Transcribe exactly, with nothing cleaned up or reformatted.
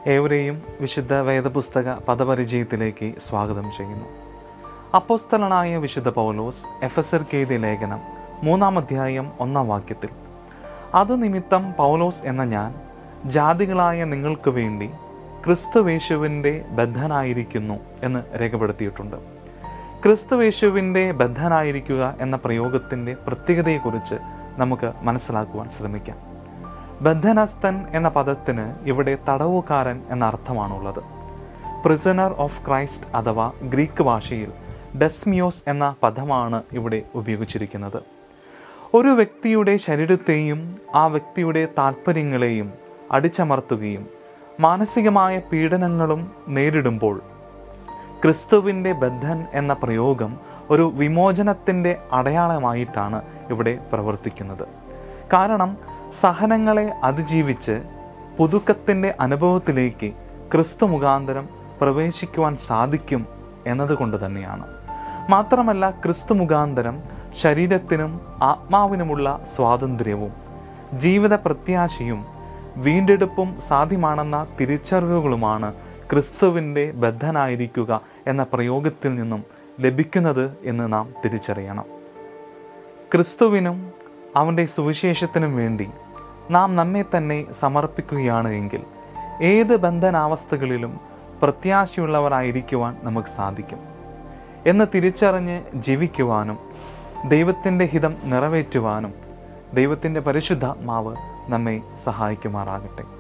ഏവരെയും വിശുദ്ധ വേദപുസ്തക പദപരിചയത്തിലേക്ക് സ്വാഗതം ചെയ്യുന്നു. അപ്പോസ്തലനായ വിശുദ്ധ പൗലോസ് എഫെസർക്ക് എഴുതിയ ലേഖനം മൂന്നാം അധ്യായം ഒന്നാം വാക്യത്തിൽ, അത് നിമിത്തം പൗലോസ് എന്ന ഞാൻ ജാതികളായ നിങ്ങൾക്ക് വേണ്ടി ക്രിസ്തുവേശുവിൻ്റെ ബദ്ധനായിരിക്കുന്നു എന്ന് രേഖപ്പെടുത്തിയിട്ടുണ്ട്. ക്രിസ്തുവേശുവിൻ്റെ ബദ്ധനായിരിക്കുക എന്ന പ്രയോഗത്തിൻ്റെ പ്രത്യേകതയെക്കുറിച്ച് നമുക്ക് മനസ്സിലാക്കുവാൻ ശ്രമിക്കാം. ബദ്ധനസ്ഥൻ എന്ന പദത്തിന് ഇവിടെ തടവുകാരൻ എന്ന അർത്ഥമാണുള്ളത്. പ്രിസണർ ഓഫ് ക്രൈസ്റ്റ് അഥവാ ഗ്രീക്ക് ഭാഷയിൽ ഡെസ്മിയോസ് എന്ന പദമാണ് ഇവിടെ ഉപയോഗിച്ചിരിക്കുന്നത്. ഒരു വ്യക്തിയുടെ ശരീരത്തെയും ആ വ്യക്തിയുടെ താല്പര്യങ്ങളെയും അടിച്ചമർത്തുകയും മാനസികമായ പീഡനങ്ങളും നേരിടുമ്പോൾ ക്രിസ്തുവിൻ്റെ ബദ്ധൻ എന്ന പ്രയോഗം ഒരു വിമോചനത്തിൻ്റെ അടയാളമായിട്ടാണ് ഇവിടെ പ്രവർത്തിക്കുന്നത്. കാരണം സഹനങ്ങളെ അതിജീവിച്ച് പുതുക്കത്തിൻ്റെ അനുഭവത്തിലേക്ക് ക്രിസ്തു മുഖാന്തരം പ്രവേശിക്കുവാൻ സാധിക്കും എന്നതുകൊണ്ട് തന്നെയാണ്. മാത്രമല്ല, ക്രിസ്തു മുഖാന്തരം ശരീരത്തിനും ആത്മാവിനുമുള്ള സ്വാതന്ത്ര്യവും ജീവിത പ്രത്യാശയും വീണ്ടെടുപ്പും സാധ്യമാണെന്ന തിരിച്ചറിവുകളുമാണ് ക്രിസ്തുവിൻ്റെ ബദ്ധനായിരിക്കുക എന്ന പ്രയോഗത്തിൽ നിന്നും ലഭിക്കുന്നത് എന്ന് നാം തിരിച്ചറിയണം. ക്രിസ്തുവിനും അവൻ്റെ സുവിശേഷത്തിനും വേണ്ടി നാം നമ്മെ തന്നെ സമർപ്പിക്കുകയാണ് എങ്കിൽ ഏത് ബന്ധനാവസ്ഥകളിലും പ്രത്യാശയുള്ളവരായിരിക്കുവാൻ നമുക്ക് സാധിക്കും എന്ന് തിരിച്ചറിഞ്ഞ് ജീവിക്കുവാനും ദൈവത്തിൻ്റെ ഹിതം നിറവേറ്റുവാനും ദൈവത്തിൻ്റെ പരിശുദ്ധാത്മാവ് നമ്മെ സഹായിക്കുമാറാകട്ടെ.